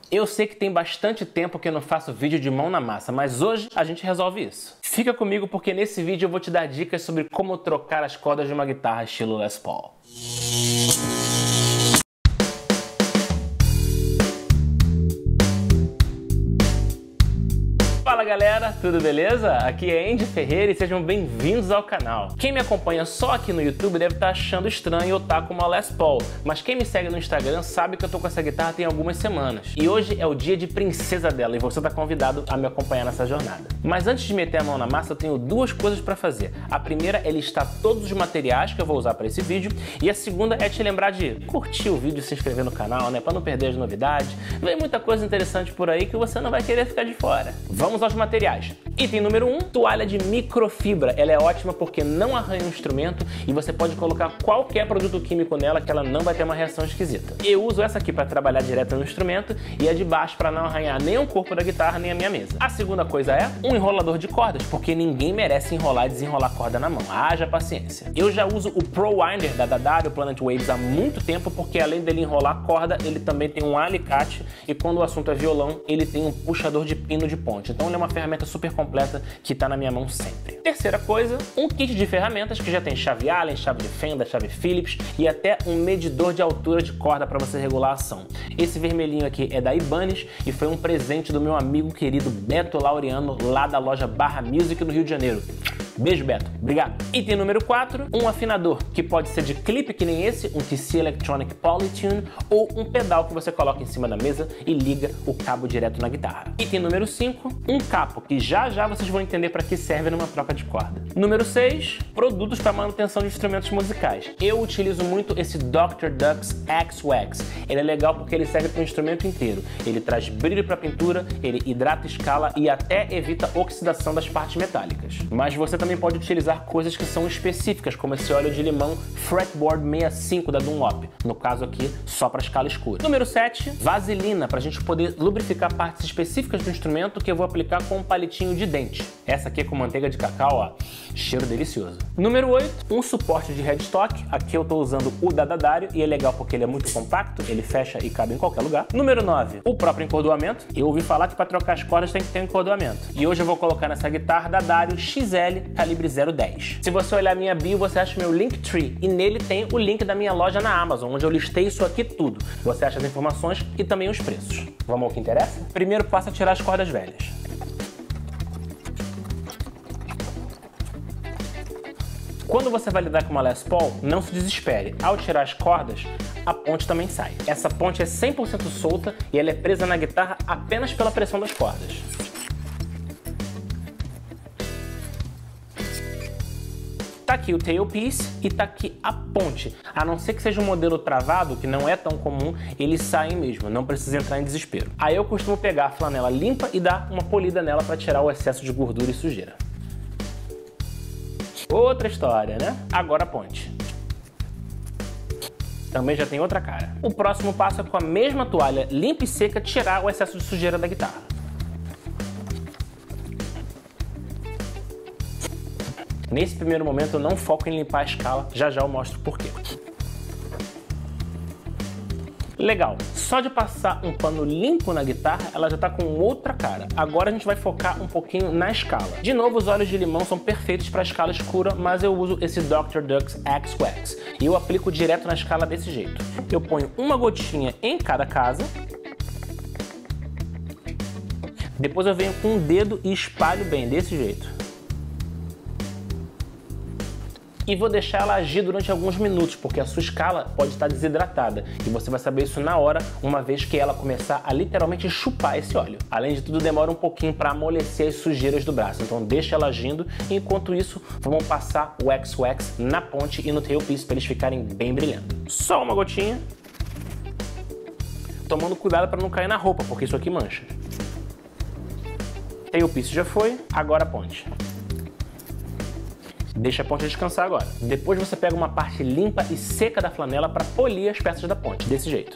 Eu sei que tem bastante tempo que eu não faço vídeo de mão na massa, mas hoje a gente resolve isso. Fica comigo porque nesse vídeo eu vou te dar dicas sobre como trocar as cordas de uma guitarra estilo Les Paul. Fala galera, tudo beleza? Aqui é Andy Ferreira e sejam bem-vindos ao canal. Quem me acompanha só aqui no YouTube deve estar achando estranho eu estar com uma Les Paul, mas quem me segue no Instagram sabe que eu tô com essa guitarra tem algumas semanas. E hoje é o dia de princesa dela e você tá convidado a me acompanhar nessa jornada. Mas antes de meter a mão na massa eu tenho duas coisas para fazer. A primeira é listar todos os materiais que eu vou usar para esse vídeo e a segunda é te lembrar de curtir o vídeo e se inscrever no canal, né? Para não perder as novidades. Vem muita coisa interessante por aí que você não vai querer ficar de fora. Vamos aos materiais. Item número 1, toalha de microfibra. Ela é ótima porque não arranha o instrumento e você pode colocar qualquer produto químico nela que ela não vai ter uma reação esquisita. Eu uso essa aqui para trabalhar direto no instrumento e a de baixo para não arranhar nem o corpo da guitarra nem a minha mesa. A segunda coisa é um enrolador de cordas, porque ninguém merece enrolar e desenrolar corda na mão. Haja paciência. Eu já uso o Pro Winder da D'Addario Planet Waves há muito tempo porque além dele enrolar corda, ele também tem um alicate e quando o assunto é violão, ele tem um puxador de pino de ponte. Então ele é uma ferramenta super completa que está na minha mão sempre. Terceira coisa, um kit de ferramentas que já tem chave Allen, chave de fenda, chave Phillips e até um medidor de altura de corda para você regular a ação. Esse vermelhinho aqui é da Ibanez e foi um presente do meu amigo querido Beto Laureano lá da loja Barra Music no Rio de Janeiro. Beijo, Beto. Obrigado. Item número 4, um afinador, que pode ser de clipe que nem esse, um TC Electronic Polytune, ou um pedal que você coloca em cima da mesa e liga o cabo direto na guitarra. Item número 5, um capo, que já vocês vão entender para que serve numa troca de corda. Número 6, produtos para manutenção de instrumentos musicais. Eu utilizo muito esse Dr. Dux X-Wax. Ele é legal porque ele serve para o instrumento inteiro. Ele traz brilho para a pintura, ele hidrata a escala e até evita oxidação das partes metálicas. Mas você também pode utilizar coisas que são específicas, como esse óleo de limão Fretboard 65 da Dunlop, no caso aqui só para escala escura. Número 7, vaselina, para a gente poder lubrificar partes específicas do instrumento que eu vou aplicar com um palitinho de dente. Essa aqui é com manteiga de cacau, ó, cheiro delicioso. Número 8, um suporte de headstock, aqui eu estou usando o da D'Addario e é legal porque ele é muito compacto, ele fecha e cabe em qualquer lugar. Número 9, o próprio encordoamento. Eu ouvi falar que para trocar as cordas tem que ter um encordoamento. E hoje eu vou colocar nessa guitarra D'Addario XL calibre 010. Se você olhar minha bio, você acha meu Linktree e nele tem o link da minha loja na Amazon, onde eu listei isso aqui tudo. Você acha as informações e também os preços. Vamos ao que interessa? Primeiro passo é tirar as cordas velhas. Quando você vai lidar com uma Les Paul, não se desespere. Ao tirar as cordas, a ponte também sai. Essa ponte é 100% solta e ela é presa na guitarra apenas pela pressão das cordas. Tá aqui o tailpiece e tá aqui a ponte. A não ser que seja um modelo travado, que não é tão comum, eles saem mesmo, não precisa entrar em desespero. Aí eu costumo pegar a flanela limpa e dar uma polida nela para tirar o excesso de gordura e sujeira. Outra história, né? Agora a ponte. Também já tem outra cara. O próximo passo é com a mesma toalha limpa e seca tirar o excesso de sujeira da guitarra. Nesse primeiro momento eu não foco em limpar a escala, já eu mostro por quê. Legal, só de passar um pano limpo na guitarra, ela já tá com outra cara. Agora a gente vai focar um pouquinho na escala. De novo, os óleos de limão são perfeitos para a escala escura, mas eu uso esse Dr. Dux X-Wax. E eu aplico direto na escala desse jeito. Eu ponho uma gotinha em cada casa. Depois eu venho com um dedo e espalho bem, desse jeito. E vou deixar ela agir durante alguns minutos, porque a sua escala pode estar desidratada e você vai saber isso na hora, uma vez que ela começar a literalmente chupar esse óleo. Além de tudo, demora um pouquinho para amolecer as sujeiras do braço, então deixa ela agindo e enquanto isso, vamos passar o X-Wax na ponte e no tailpiece para eles ficarem bem brilhando. Só uma gotinha, tomando cuidado para não cair na roupa, porque isso aqui mancha. Tailpiece já foi, agora a ponte. Deixa a ponte descansar agora. Depois você pega uma parte limpa e seca da flanela para polir as peças da ponte, desse jeito.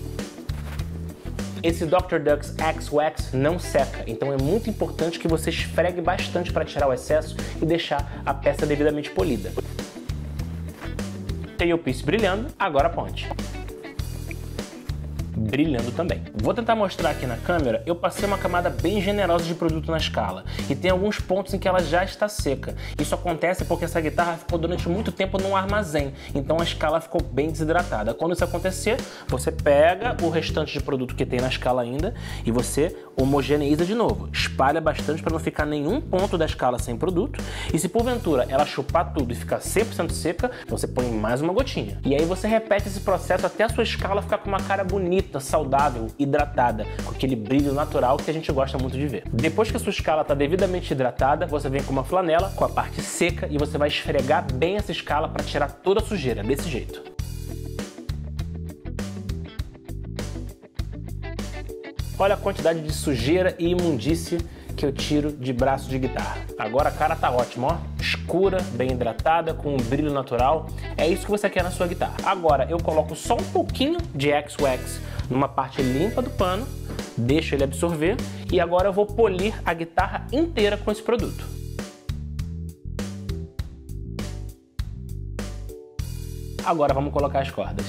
Esse Dr. Dux X-Wax não seca, então é muito importante que você esfregue bastante para tirar o excesso e deixar a peça devidamente polida. Tailpiece brilhando, agora a ponte. brilhando também. Vou tentar mostrar aqui na câmera. Eu passei uma camada bem generosa de produto na escala e tem alguns pontos em que ela já está seca. Isso acontece porque essa guitarra ficou durante muito tempo num armazém, então a escala ficou bem desidratada. Quando isso acontecer, você pega o restante de produto que tem na escala ainda e você homogeneiza de novo. Espalha bastante para não ficar nenhum ponto da escala sem produto, e se porventura ela chupar tudo e ficar 100% seca, você põe mais uma gotinha. E aí você repete esse processo até a sua escala ficar com uma cara bonita, saudável, hidratada, com aquele brilho natural que a gente gosta muito de ver. Depois que a sua escala está devidamente hidratada, você vem com uma flanela com a parte seca e você vai esfregar bem essa escala para tirar toda a sujeira, desse jeito. Olha a quantidade de sujeira e imundície que eu tiro de braço de guitarra. Agora a cara tá ótima, ó. Escura, bem hidratada, com um brilho natural. É isso que você quer na sua guitarra. Agora eu coloco só um pouquinho de X-Wax numa parte limpa do pano, deixo ele absorver e agora eu vou polir a guitarra inteira com esse produto. Agora vamos colocar as cordas.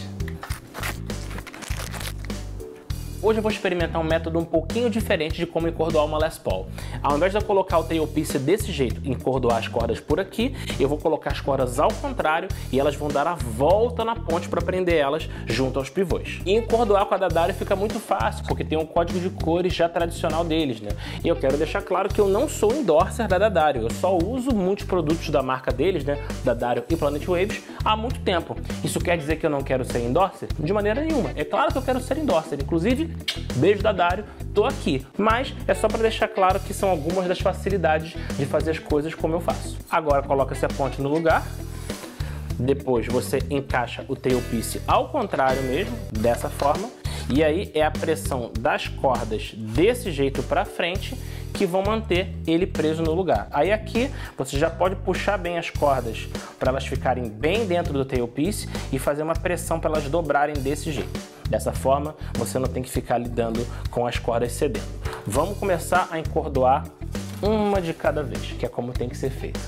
Hoje eu vou experimentar um método um pouquinho diferente de como encordoar uma Les Paul. Ao invés de eu colocar o tailpiece desse jeito e encordoar as cordas por aqui, eu vou colocar as cordas ao contrário e elas vão dar a volta na ponte para prender elas junto aos pivôs. E encordoar com a D'Addario fica muito fácil, porque tem um código de cores já tradicional deles, né? E eu quero deixar claro que eu não sou endorser da D'Addario, eu só uso muitos produtos da marca deles, né? D'Addario e Planet Waves, há muito tempo. Isso quer dizer que eu não quero ser endorser? De maneira nenhuma. É claro que eu quero ser endorser, inclusive beijo D'Addario, tô aqui. Mas é só para deixar claro que são algumas das facilidades de fazer as coisas como eu faço. Agora coloca-se a ponte no lugar. Depois você encaixa o tailpiece ao contrário mesmo, dessa forma. E aí é a pressão das cordas desse jeito para frente que vão manter ele preso no lugar. Aí aqui você já pode puxar bem as cordas para elas ficarem bem dentro do tailpiece e fazer uma pressão para elas dobrarem desse jeito. Dessa forma você não tem que ficar lidando com as cordas cedendo. Vamos começar a encordoar uma de cada vez, que é como tem que ser feito.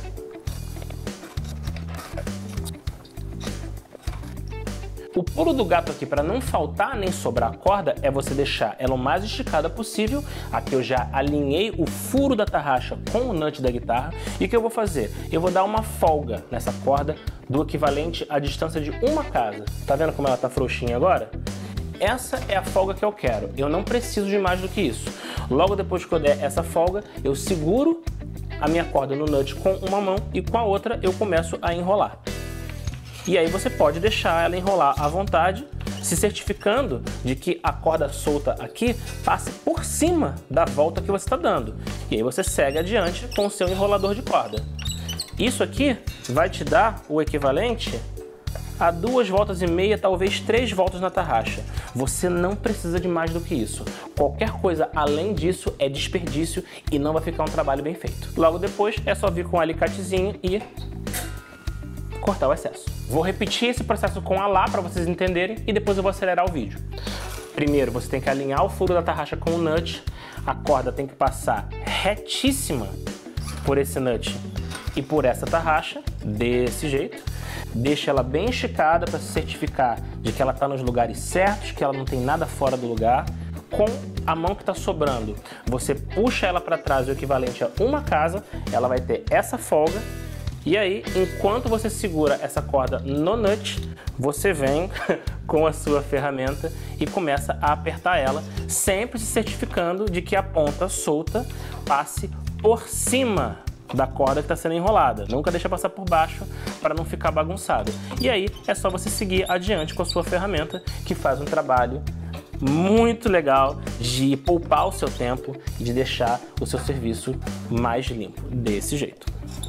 O pulo do gato aqui para não faltar nem sobrar corda é você deixar ela o mais esticada possível. Aqui eu já alinhei o furo da tarraxa com o nut da guitarra. E o que eu vou fazer? Eu vou dar uma folga nessa corda do equivalente à distância de uma casa. Tá vendo como ela tá frouxinha agora? Essa é a folga que eu quero. Eu não preciso de mais do que isso. Logo depois que eu der essa folga, eu seguro a minha corda no nut com uma mão e com a outra eu começo a enrolar. E aí você pode deixar ela enrolar à vontade, se certificando de que a corda solta aqui passe por cima da volta que você está dando. E aí você segue adiante com o seu enrolador de corda. Isso aqui vai te dar o equivalente a 2 voltas e meia, talvez 3 voltas na tarraxa. Você não precisa de mais do que isso. Qualquer coisa além disso é desperdício e não vai ficar um trabalho bem feito. Logo depois é só vir com um alicatezinho e cortar o excesso. Vou repetir esse processo com a Lá para vocês entenderem e depois eu vou acelerar o vídeo. Primeiro você tem que alinhar o furo da tarraxa com o nut, a corda tem que passar retíssima por esse nut e por essa tarraxa, desse jeito. Deixa ela bem esticada para se certificar de que ela está nos lugares certos, que ela não tem nada fora do lugar. Com a mão que está sobrando, você puxa ela para trás, o equivalente a uma casa, ela vai ter essa folga. E aí, enquanto você segura essa corda no nut, você vem com a sua ferramenta e começa a apertar ela, sempre se certificando de que a ponta solta passe por cima da corda que está sendo enrolada. Nunca deixa passar por baixo para não ficar bagunçado. E aí é só você seguir adiante com a sua ferramenta, que faz um trabalho muito legal de poupar o seu tempo e de deixar o seu serviço mais limpo, desse jeito.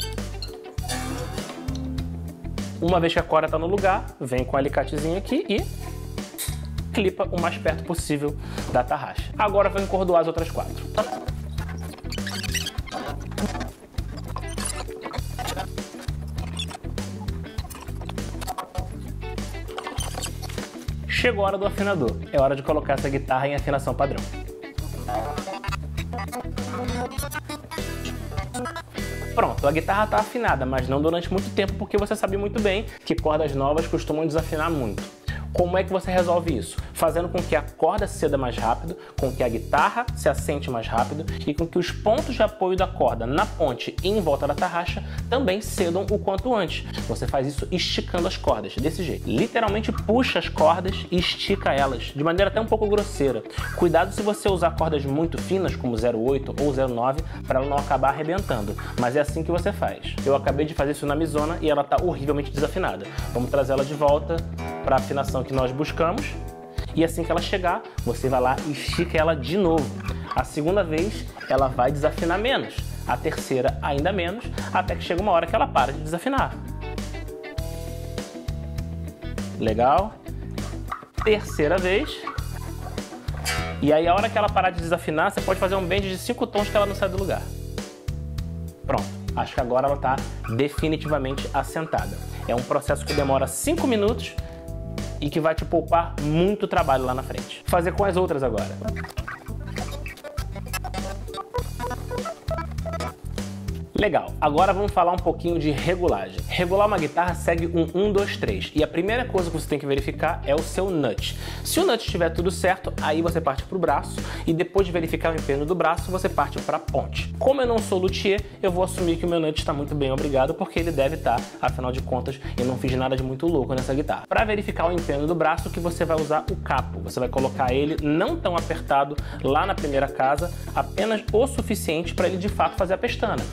Uma vez que a corda está no lugar, vem com o alicatezinho aqui e clipa o mais perto possível da tarraxa. Agora vou encordoar as outras 4. Chegou a hora do afinador. É hora de colocar essa guitarra em afinação padrão. Pronto, a guitarra está afinada, mas não durante muito tempo, porque você sabe muito bem que cordas novas costumam desafinar muito. Como é que você resolve isso? Fazendo com que a corda ceda mais rápido, com que a guitarra se assente mais rápido e com que os pontos de apoio da corda na ponte e em volta da tarraxa também cedam o quanto antes. Você faz isso esticando as cordas, desse jeito. Literalmente puxa as cordas e estica elas, de maneira até um pouco grosseira. Cuidado se você usar cordas muito finas, como 0,8 ou 0,9, para ela não acabar arrebentando. Mas é assim que você faz. Eu acabei de fazer isso na Mizona e ela está horrivelmente desafinada. Vamos trazer ela de volta para a afinação que nós buscamos. E assim que ela chegar, você vai lá e estica ela de novo. A segunda vez, ela vai desafinar menos. A terceira, ainda menos, até que chega uma hora que ela para de desafinar. Legal? Terceira vez. E aí, a hora que ela parar de desafinar, você pode fazer um bend de 5 tons que ela não sai do lugar. Pronto. Acho que agora ela está definitivamente assentada. É um processo que demora 5 minutos e que vai te poupar muito trabalho lá na frente. Vou fazer com as outras agora. Legal, agora vamos falar um pouquinho de regulagem. Regular uma guitarra segue um 1, 2, 3 e a primeira coisa que você tem que verificar é o seu nut. Se o nut estiver tudo certo, aí você parte para o braço e depois de verificar o empenho do braço, você parte para a ponte. Como eu não sou luthier, eu vou assumir que o meu nut está muito bem, obrigado, porque ele deve estar, afinal de contas, eu não fiz nada de muito louco nessa guitarra. Para verificar o empenho do braço, que você vai usar o capo. Você vai colocar ele não tão apertado lá na primeira casa, apenas o suficiente para ele de fato fazer a pestana.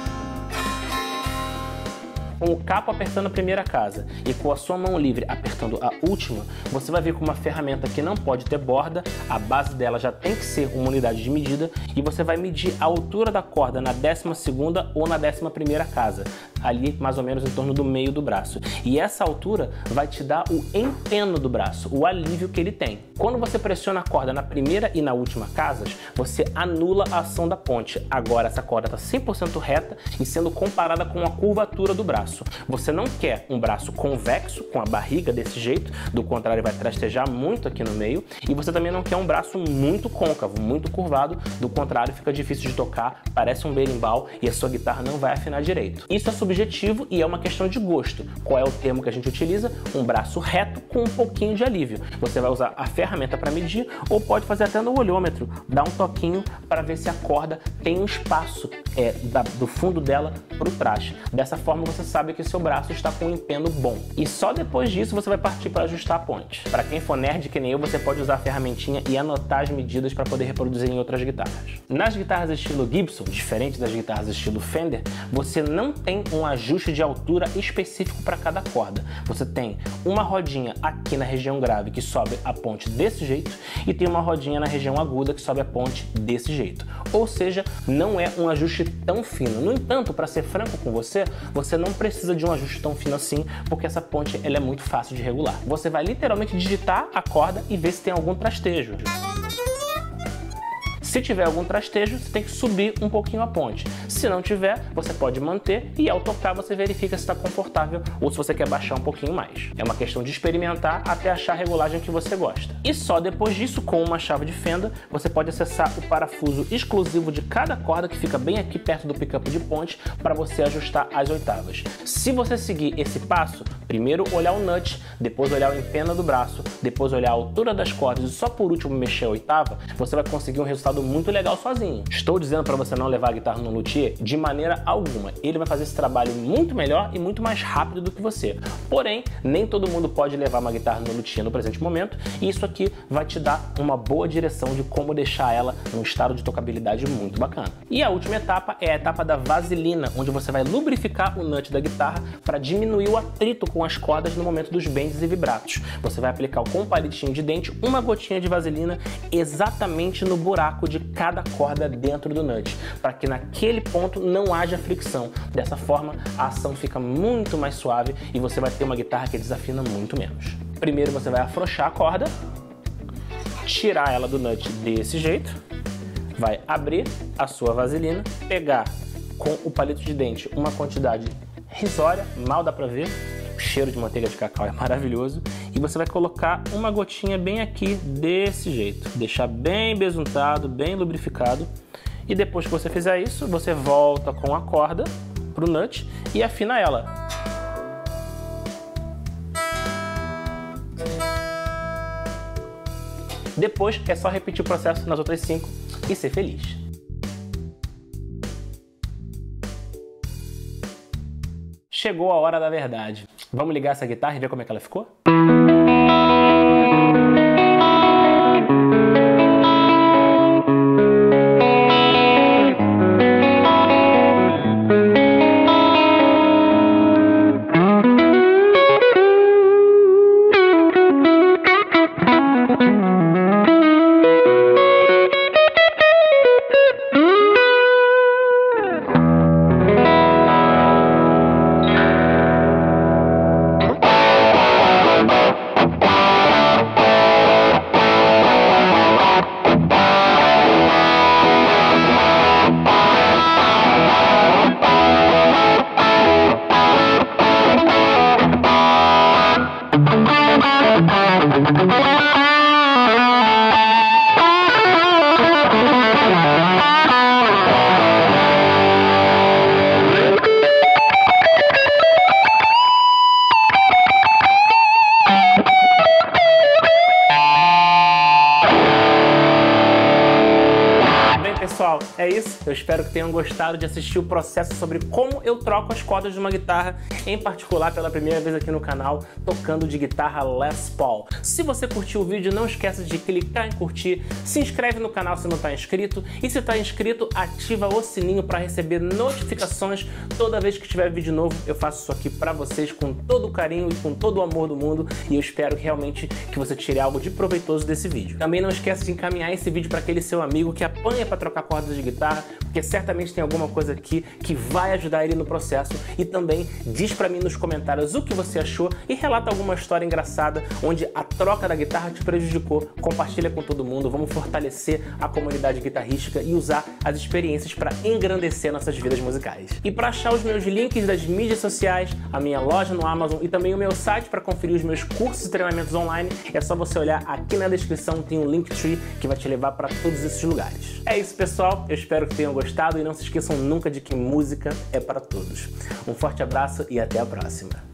Com o capo apertando a primeira casa e com a sua mão livre apertando a última, você vai vir com uma ferramenta que não pode ter borda, a base dela já tem que ser uma unidade de medida e você vai medir a altura da corda na 12ª ou na 11ª casa, ali mais ou menos em torno do meio do braço. E essa altura vai te dar o empeno do braço, o alívio que ele tem. Quando você pressiona a corda na primeira e na última casas, você anula a ação da ponte. Agora essa corda está 100% reta e sendo comparada com a curvatura do braço. Você não quer um braço convexo, com a barriga desse jeito, do contrário vai trastejar muito aqui no meio, e você também não quer um braço muito côncavo, muito curvado, do contrário fica difícil de tocar, parece um berimbau e a sua guitarra não vai afinar direito. Isso é subjetivo e é uma questão de gosto. Qual é o termo que a gente utiliza? Um braço reto com um pouquinho de alívio. Você vai usar a ferramenta para medir ou pode fazer até no olhômetro, dar um toquinho para ver se a corda tem um espaço do fundo dela para o traste. Dessa forma você sabe que seu braço está com um empenho bom. E só depois disso você vai partir para ajustar a ponte. Para quem for nerd que nem eu, você pode usar a ferramentinha e anotar as medidas para poder reproduzir em outras guitarras. Nas guitarras estilo Gibson, diferente das guitarras estilo Fender, você não tem um ajuste de altura específico para cada corda. Você tem uma rodinha aqui na região grave que sobe a ponte desse jeito e tem uma rodinha na região aguda que sobe a ponte desse jeito. Ou seja, não é um ajuste tão fino. No entanto, para ser franco com você, você não precisa de um ajuste tão fino assim, porque essa ponte ela é muito fácil de regular. Você vai literalmente digitar a corda e ver se tem algum trastejo. Se tiver algum trastejo, você tem que subir um pouquinho a ponte. Se não tiver, você pode manter e ao tocar você verifica se está confortável ou se você quer baixar um pouquinho mais. É uma questão de experimentar até achar a regulagem que você gosta. E só depois disso, com uma chave de fenda, você pode acessar o parafuso exclusivo de cada corda que fica bem aqui perto do pickup de ponte para você ajustar as oitavas. Se você seguir esse passo, primeiro olhar o nut, depois olhar o empeno do braço, depois olhar a altura das cordas e só por último mexer a oitava, você vai conseguir um resultado muito legal sozinho. Estou dizendo para você não levar a guitarra no luthier de maneira alguma. Ele vai fazer esse trabalho muito melhor e muito mais rápido do que você. Porém, nem todo mundo pode levar uma guitarra no luthier no presente momento e isso aqui vai te dar uma boa direção de como deixar ela num estado de tocabilidade muito bacana. E a última etapa é a etapa da vaselina, onde você vai lubrificar o nut da guitarra para diminuir o atrito com as cordas no momento dos bends e vibratos. Você vai aplicar com um palitinho de dente uma gotinha de vaselina exatamente no buraco de cada corda dentro do nut, para que naquele ponto não haja fricção. Dessa forma, a ação fica muito mais suave e você vai ter uma guitarra que desafina muito menos. Primeiro você vai afrouxar a corda, tirar ela do nut desse jeito, vai abrir a sua vaselina, pegar com o palito de dente uma quantidade risória, mal dá pra ver, o cheiro de manteiga de cacau é maravilhoso, e você vai colocar uma gotinha bem aqui desse jeito, deixar bem besuntado, bem lubrificado, e depois que você fizer isso, você volta com a corda pro nut e afina ela. Depois é só repetir o processo nas outras 5 e ser feliz. Chegou a hora da verdade. Vamos ligar essa guitarra e ver como é que ela ficou? Pessoal, é isso. Eu espero que tenham gostado de assistir o processo sobre como eu troco as cordas de uma guitarra, em particular pela primeira vez aqui no canal, tocando de guitarra Les Paul. Se você curtiu o vídeo, não esqueça de clicar em curtir, se inscreve no canal se não está inscrito e se está inscrito, ativa o sininho para receber notificações toda vez que tiver vídeo novo. Eu faço isso aqui para vocês com todo o carinho e com todo o amor do mundo e eu espero realmente que você tire algo de proveitoso desse vídeo. Também não esqueça de encaminhar esse vídeo para aquele seu amigo que apanha para trocar cordas de guitarra, porque certamente tem alguma coisa aqui que vai ajudar ele no processo. E também diz pra mim nos comentários o que você achou e relata alguma história engraçada onde a troca da guitarra te prejudicou. Compartilha com todo mundo, vamos fortalecer a comunidade guitarrística e usar as experiências para engrandecer nossas vidas musicais. E para achar os meus links das mídias sociais, a minha loja no Amazon e também o meu site para conferir os meus cursos e treinamentos online, é só você olhar aqui na descrição, tem um Linktree que vai te levar para todos esses lugares. É isso, pessoal. Eu espero que tenham gostado e não se esqueçam nunca de que música é para todos. Um forte abraço e até a próxima.